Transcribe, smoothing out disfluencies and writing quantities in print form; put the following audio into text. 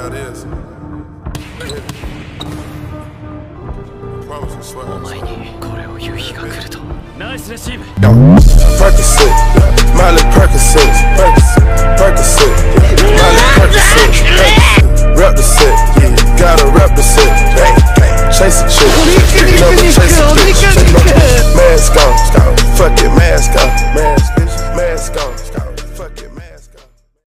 how it is. Promise to swear. お前にこれを言う日が来ると。ナイスレシーブ。 Percocet, Miley Percocet, Percocet, Miley Percocet, rep the set, gotta rep the set, chase a chick, never chase a bitch, mask on, fuck it, mask on, mask.